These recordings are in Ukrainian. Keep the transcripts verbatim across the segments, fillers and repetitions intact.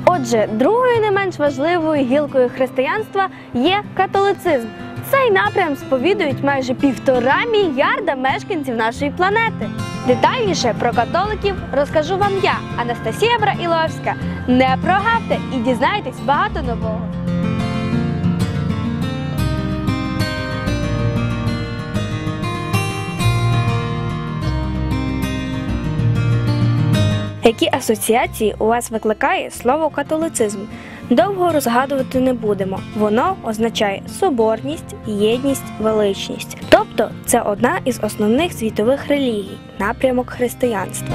Отже, другою не менш важливою гілкою християнства є католицизм. Цей напрям сповідують майже півтора мільярда мешканців нашої планети. Детальніше про католиків розкажу вам я, Анастасія Браїловська. Не прогавте і дізнайтесь багато нового. Які асоціації у вас викликає слово католицизм? Довго розгадувати не будемо. Воно означає соборність, єдність, величність. Тобто це одна із основних світових релігій, напрямок християнства.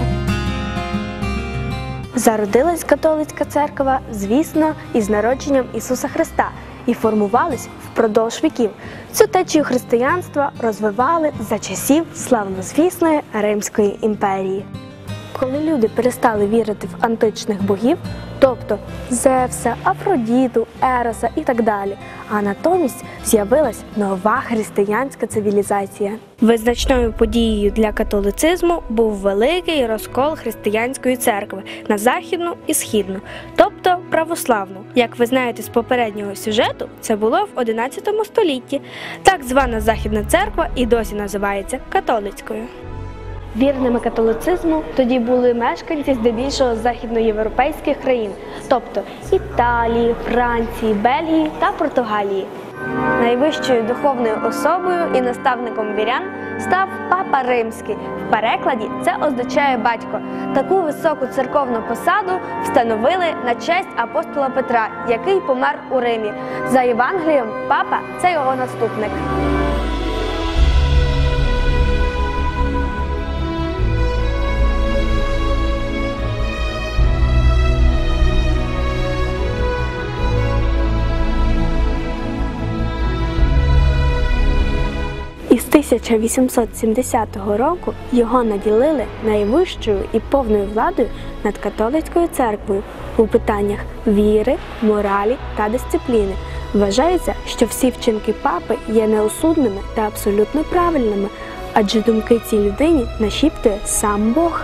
Зародилась католицька церква, звісно, із народженням Ісуса Христа і формувалась впродовж віків. Цю течію християнства розвивали за часів славнозвісної Римської імперії. Коли люди перестали вірити в античних богів, тобто Зевса, Афродіту, Ероса і так далі, а натомість з'явилась нова християнська цивілізація. Визначною подією для католицизму був великий розкол християнської церкви на західну і східну, тобто православну. Як ви знаєте з попереднього сюжету, це було в одинадцятому столітті. Так звана Західна церква і досі називається католицькою. Вірними католицизму тоді були мешканці здебільшого західноєвропейських країн, тобто Італії, Франції, Бельгії та Португалії. Найвищою духовною особою і наставником вірян став Папа Римський. В перекладі це означає «батько». Таку високу церковну посаду встановили на честь апостола Петра, який помер у Римі. За Євангелієм, папа – це його наступник. Із тисяча вісімсот сімдесятого року його наділили найвищою і повною владою над католицькою церквою у питаннях віри, моралі та дисципліни. Вважається, що всі вчинки папи є неосудними та абсолютно правильними, адже думки цій людині нашіптує сам Бог.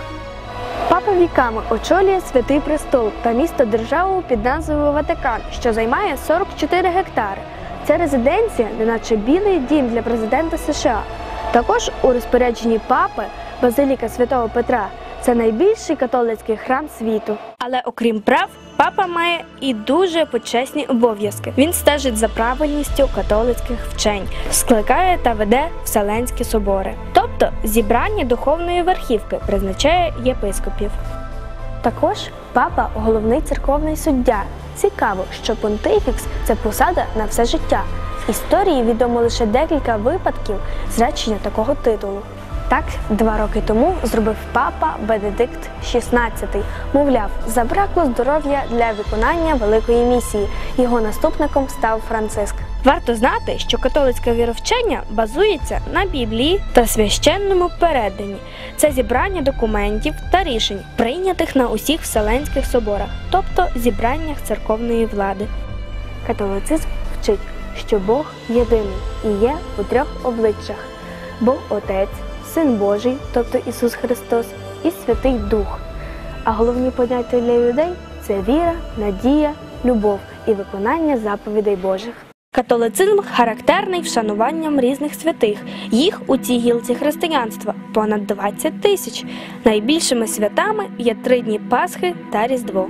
Папа віками очолює Святий Престол та місто-державу під назвою Ватикан, що займає сорок чотири гектари. Це резиденція, неначе білий дім для президента США. Також у розпорядженні папи Базиліка Святого Петра – це найбільший католицький храм світу. Але окрім прав, папа має і дуже почесні обов'язки. Він стежить за правильністю католицьких вчень, скликає та веде Вселенські собори. Тобто зібрання духовної верхівки призначає єпископів. Також папа – головний церковний суддя. Цікаво, що понтифікс – це посада на все життя. В історії відомо лише декілька випадків зречення такого титулу. Так, два роки тому зробив папа Бенедикт шістнадцятий. Мовляв, забракло здоров'я для виконання великої місії. Його наступником став Франциск. Варто знати, що католицьке віровчення базується на Біблії та священному переданні. Це зібрання документів та рішень, прийнятих на усіх Вселенських соборах, тобто зібраннях церковної влади. Католицизм вчить, що Бог єдиний і є у трьох обличчях – Бог Отець, Син Божий, тобто Ісус Христос, і Святий Дух. А головні поняття для людей – це віра, надія, любов і виконання заповідей Божих. Католицизм характерний вшануванням різних святих. Їх у цій гілці християнства понад двадцять тисяч. Найбільшими святами є три дні Пасхи та Різдво.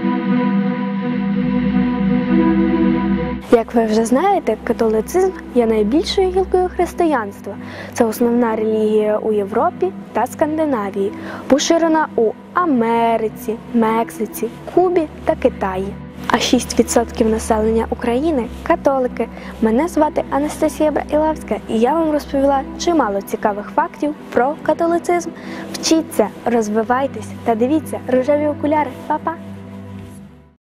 Як ви вже знаєте, католицизм є найбільшою гілкою християнства. Це основна релігія у Європі та Скандинавії, поширена у Америці, Мексиці, Кубі та Китаї. А шість відсотків населення України – католики. Мене звати Анастасія Браїловська, і я вам розповіла чимало цікавих фактів про католицизм. Вчіться, розвивайтесь та дивіться рожеві окуляри. Па-па!